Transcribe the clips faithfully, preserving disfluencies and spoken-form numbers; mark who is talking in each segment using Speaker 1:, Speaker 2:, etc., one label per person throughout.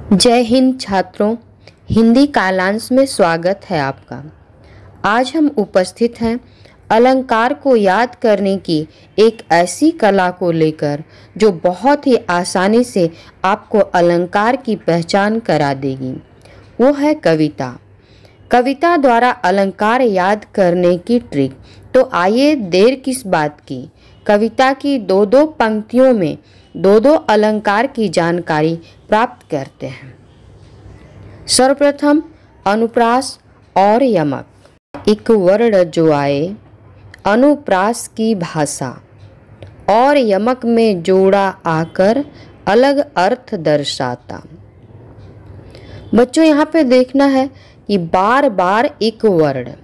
Speaker 1: जय हिंद छात्रों, हिंदी कालांश में स्वागत है आपका। आज हम उपस्थित हैं अलंकार को याद करने की एक ऐसी कला को लेकर जो बहुत ही आसानी से आपको अलंकार की पहचान करा देगी। वो है कविता। कविता द्वारा अलंकार याद करने की ट्रिक। तो आइए देर किस बात की, कविता की दो दो पंक्तियों में दो दो अलंकार की जानकारी प्राप्त करते हैं। सर्वप्रथम अनुप्रास और यमक। एक वर्ण जो आए अनुप्रास की भाषा और यमक में जोड़ा आकर अलग अर्थ दर्शाता। बच्चों यहाँ पे देखना है कि बार बार एक वर्ण,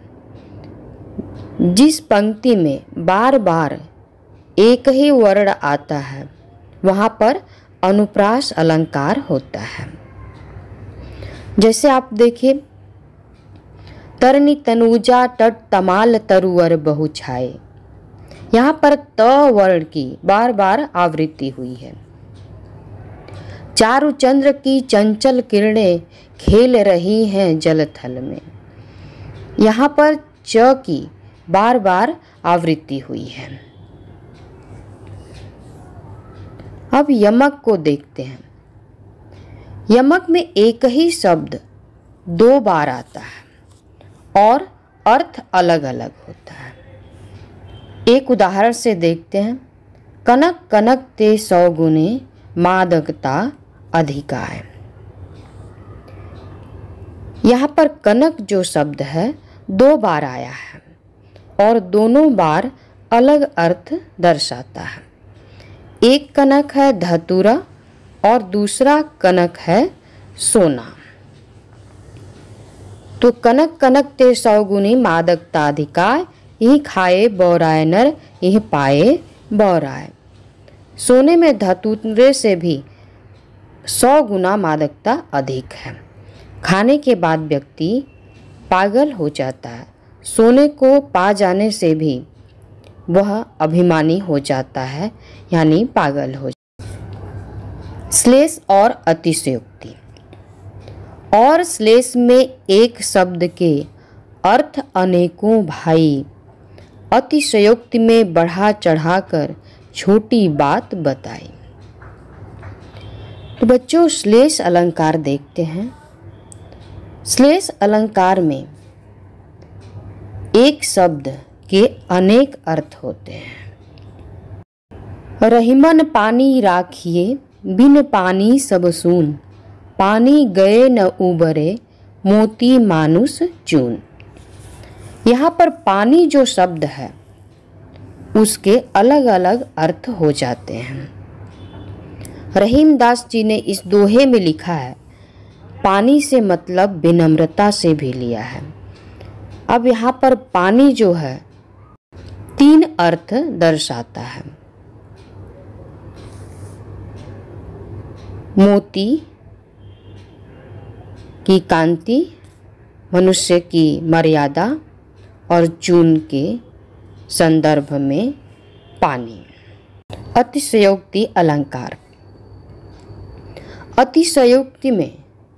Speaker 1: जिस पंक्ति में बार बार एक ही वर्ण आता है वहाँ पर अनुप्रास अलंकार होता है। जैसे आप देखिए, तरनी तनुजा तट तमाल तरुवर बहु छाए। यहाँ पर त वर्ण की बार बार आवृत्ति हुई है। चारु चंद्र की चंचल किरणें खेल रही हैं जलथल में। यहाँ पर च की बार बार आवृत्ति हुई है। अब यमक को देखते हैं। यमक में एक ही शब्द दो बार आता है और अर्थ अलग अलग होता है। एक उदाहरण से देखते हैं। कनक कनक ते सौ गुने मादकता अधिकाय। यहाँ पर कनक जो शब्द है दो बार आया है और दोनों बार अलग अर्थ दर्शाता है। एक कनक है धतूरा और दूसरा कनक है सोना। तो कनक कनक ते सौगुनी मादकता अधिकाय, यही खाए बौराय नर, यही पाए बौराय। सोने में धतूरे से भी सौ गुना मादकता अधिक है। खाने के बाद व्यक्ति पागल हो जाता है। सोने को पा जाने से भी वह अभिमानी हो जाता है, यानी पागल हो जाता। श्लेष और अतिशयोक्ति। और श्लेष में एक शब्द के अर्थ अनेकों भाई, अतिशयोक्ति में बढ़ा चढ़ाकर छोटी बात बताई। तो बच्चों श्लेष अलंकार देखते हैं। श्लेष अलंकार में एक शब्द के अनेक अर्थ होते हैं। रहीमन पानी राखिए बिन पानी सब सून, पानी गए न उबरे मोती मानुष चून। यहाँ पर पानी जो शब्द है उसके अलग अलग अर्थ हो जाते हैं। रहीमदास जी ने इस दोहे में लिखा है, पानी से मतलब विनम्रता से भी लिया है। अब यहाँ पर पानी जो है तीन अर्थ दर्शाता है। मोती की कांति, मनुष्य की मर्यादा और चून के संदर्भ में पानी। अतिशयोक्ति अलंकार। अतिशयोक्ति में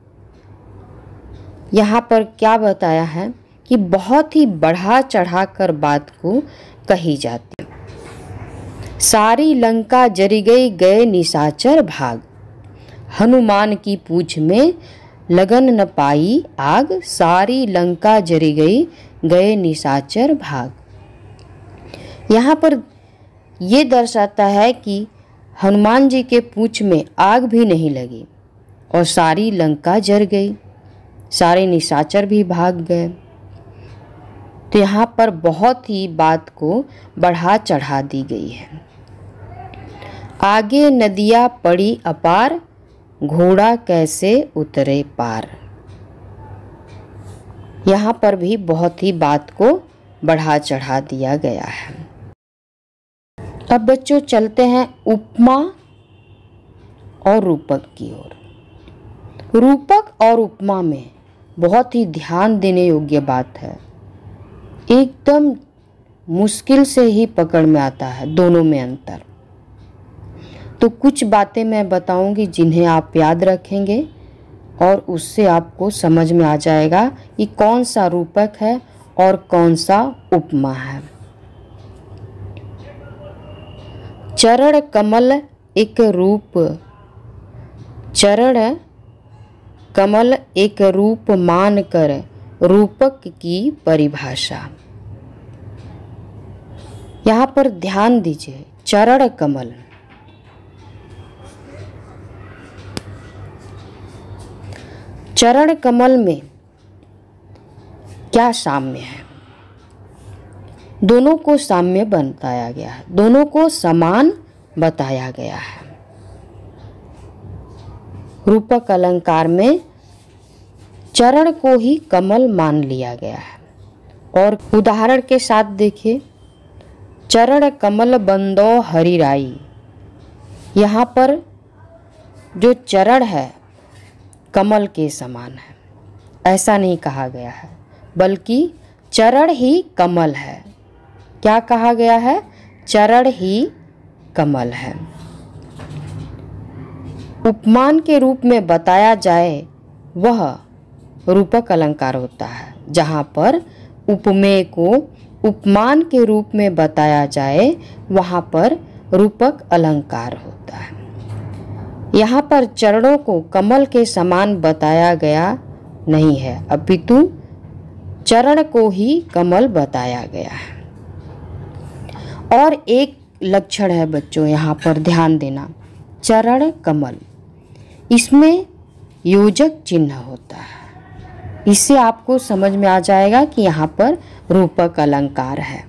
Speaker 1: यहाँ पर क्या बताया है कि बहुत ही बढ़ा चढ़ाकर बात को कही जाती। सारी लंका जरी गई गए निशाचर भाग, हनुमान की पूछ में लगन न पाई आग। सारी लंका जरी गई गए निशाचर भाग। यहाँ पर ये दर्शाता है कि हनुमान जी के पूछ में आग भी नहीं लगी और सारी लंका जर गई, सारे निशाचर भी भाग गए। तो यहाँ पर बहुत ही बात को बढ़ा चढ़ा दी गई है। आगे नदियाँ पड़ी अपार, घोड़ा कैसे उतरे पार। यहाँ पर भी बहुत ही बात को बढ़ा चढ़ा दिया गया है। अब बच्चों चलते हैं उपमा और रूपक की ओर। रूपक और उपमा में बहुत ही ध्यान देने योग्य बात है। एकदम मुश्किल से ही पकड़ में आता है दोनों में अंतर। तो कुछ बातें मैं बताऊंगी जिन्हें आप याद रखेंगे और उससे आपको समझ में आ जाएगा कि कौन सा रूपक है और कौन सा उपमा है। चरण कमल एक रूप, चरण कमल एक रूप मानकर रूपक की परिभाषा। यहाँ पर ध्यान दीजिए, चरण कमल, चरण कमल में क्या साम्य है? दोनों को साम्य बताया गया है, दोनों को समान बताया गया है। रूपक अलंकार में चरण को ही कमल मान लिया गया है। और उदाहरण के साथ देखिए, चरण कमल बंदो हरिराई। यहाँ पर जो चरण है कमल के समान है, ऐसा नहीं कहा गया है, बल्कि चरण ही कमल है। क्या कहा गया है? चरण ही कमल है। उपमान के रूप में बताया जाए वह रूपक अलंकार होता है। जहाँ पर उपमेय को उपमान के रूप में बताया जाए वहाँ पर रूपक अलंकार होता है। यहाँ पर चरणों को कमल के समान बताया गया नहीं है, अपितु चरण को ही कमल बताया गया है। और एक लक्षण है बच्चों, यहाँ पर ध्यान देना, चरण कमल, इसमें योजक चिन्ह होता है। इससे आपको समझ में आ जाएगा कि यहाँ पर रूपक अलंकार है।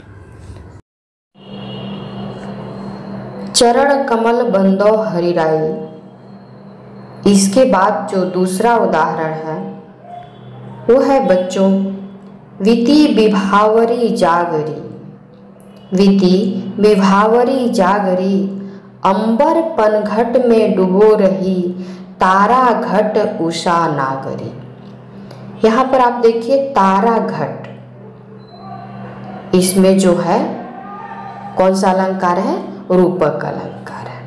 Speaker 1: चरण कमल बंदो हरिराई। इसके बाद जो दूसरा उदाहरण है वो है बच्चों, विति विभावरी जागरी। विति विभावरी जागरी, अंबर पनघट में डुबो रही, तारा घट उषा नागरी। यहाँ पर आप देखिए तारा घट, इसमें जो है कौन सा अलंकार है? रूपक अलंकार है।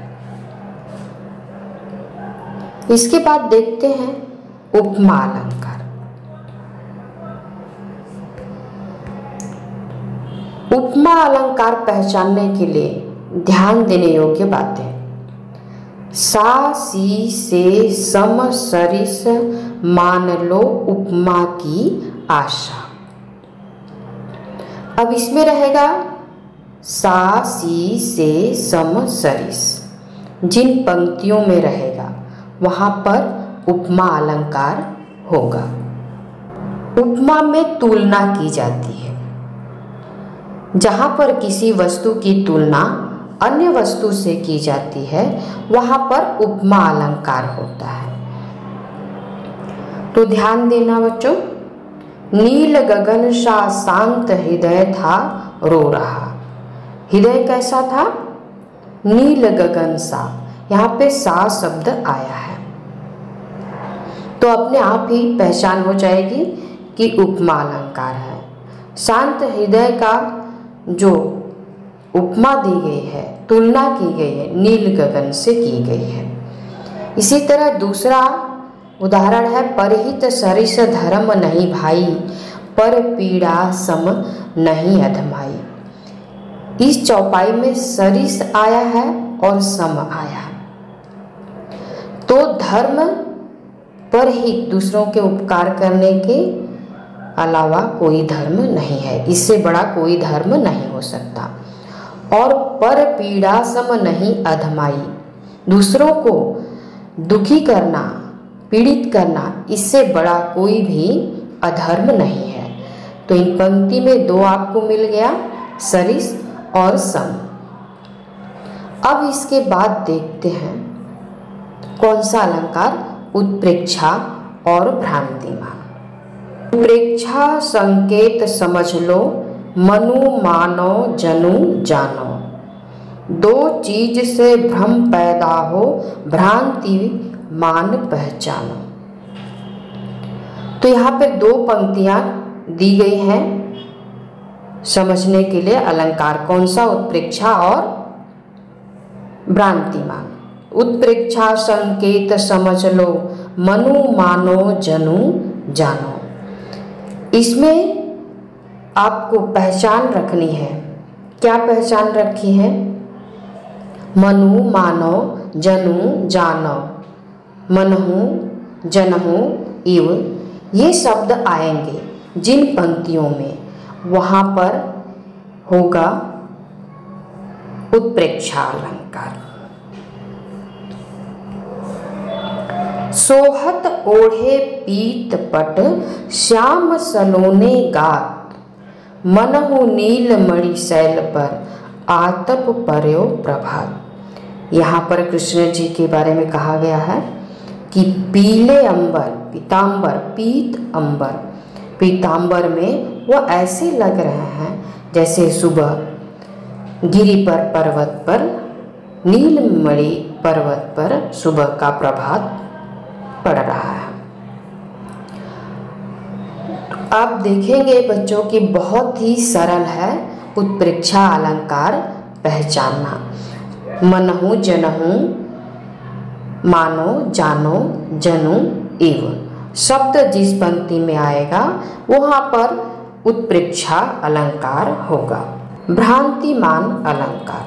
Speaker 1: इसके बाद देखते हैं उपमा अलंकार। उपमा अलंकार पहचानने के लिए ध्यान देने योग्य बातें, सा सी से सम सरिस मान लो उपमा की आशा। अब इसमें रहेगा सा सी से सम सरिस, जिन पंक्तियों में रहेगा वहां पर उपमा अलंकार होगा। उपमा में तुलना की जाती है। जहां पर किसी वस्तु की तुलना अन्य वस्तु से की जाती है वहां पर उपमा अलंकार होता है। तो ध्यान देना बच्चों, नील गगन सा शांत हृदय था रो रहा। हृदय कैसा था? नील गगन सा। यहाँ पे सा शब्द आया है तो अपने आप ही पहचान हो जाएगी कि उपमा अलंकार है। शांत हृदय का जो उपमा दी गई है, तुलना की गई है, नील गगन से की गई है। इसी तरह दूसरा उदाहरण है, परहित सरिस धर्म नहीं भाई, पर पीड़ा सम नहीं अधमाई। इस चौपाई में सरिस आया है और सम आया है। तो धर्म पर ही दूसरों के उपकार करने के अलावा कोई धर्म नहीं है, इससे बड़ा कोई धर्म नहीं हो सकता। और पर पीड़ा सम नहीं अधमाई, दूसरों को दुखी करना, पीड़ित करना, इससे बड़ा कोई भी अधर्म नहीं है। तो इन पंक्ति में दो आपको मिल गया, सरिस और सम। अब इसके बाद देखते हैं कौन सा अलंकार, उत्प्रेक्षा और भ्रांतिमान। उत्प्रेक्षा संकेत समझ लो, मनु मानो जनु जानो। दो चीज से भ्रम पैदा हो, भ्रांति मान पहचानो। तो यहाँ पे दो पंक्तियां दी गई हैं समझने के लिए अलंकार कौन सा, उत्प्रेक्षा और भ्रांतिमान। उत्प्रेक्षा संकेत समझ लो, मनु मानो जनु जानो। इसमें आपको पहचान रखनी है। क्या पहचान रखी है? मनु मानो जनु जानो, मनहु जनहु इव, ये शब्द आएंगे जिन पंक्तियों में, वहाँ पर होगा उत्प्रेक्षा अलंकार। सोहत ओढ़े पीत पट, श्याम सलोने गात, मनहु नील मणि शैल पर, आतप पर्यो प्रभात। यहाँ पर कृष्ण जी के बारे में कहा गया है कि पीले अंबर, पीतांबर, पीत अंबर, पीतांबर में वो ऐसे लग रहे हैं जैसे सुबह गिरि पर, पर्वत पर, नीलमणि पर्वत पर सुबह का प्रभात पड़ रहा है। आप देखेंगे बच्चों कि बहुत ही सरल है उत्प्रेक्षा अलंकार पहचानना। मनहु जनहु मानो जानो जनु इव, शब्द जिस पंक्ति में आएगा वहाँ पर उत्प्रेक्षा अलंकार होगा। भ्रांतिमान अलंकार।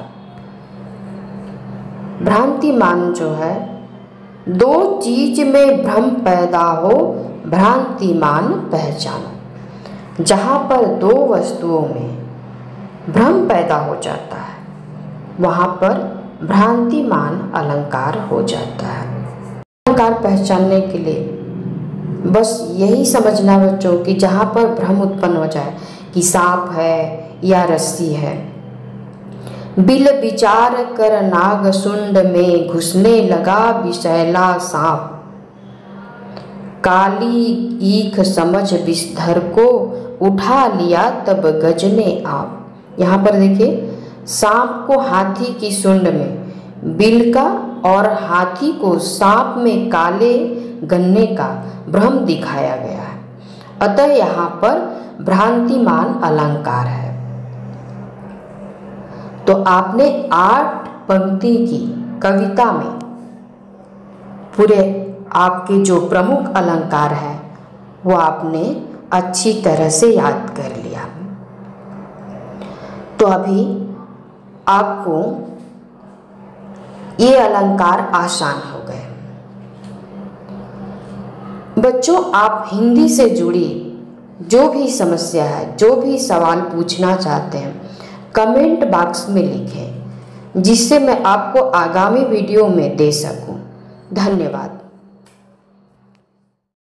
Speaker 1: भ्रांतिमान जो है, दो चीज में भ्रम पैदा हो, भ्रांतिमान पहचानो। जहाँ पर दो वस्तुओं में भ्रम पैदा हो जाता है वहाँ पर भ्रांतिमान अलंकार हो जाता है। अलंकार पहचानने के लिए बस यही समझना बच्चों कि जहाँ पर भ्रम उत्पन्न हो जाए कि सांप है या रस्सी है। बिल विचार कर नाग सुंड में, घुसने लगा विषैला सांप, काली ईख समझ विषधर को, उठा लिया तब गजने आप। यहाँ पर देखिए, सांप को हाथी की सुंड में, बिल का और हाथी को सांप में काले गन्ने का भ्रम दिखाया गया है। अतः यहाँ पर भ्रांतिमान अलंकार है। तो आपने आठ पंक्ति की कविता में पूरे आपके जो प्रमुख अलंकार है वो आपने अच्छी तरह से याद कर लिया। तो अभी आपको ये अलंकार आसान हो गए। बच्चों, आप हिंदी से जुड़ी जो भी समस्या है, जो भी सवाल पूछना चाहते हैं, कमेंट बॉक्स में लिखें, जिससे मैं आपको आगामी वीडियो में दे सकूं। धन्यवाद।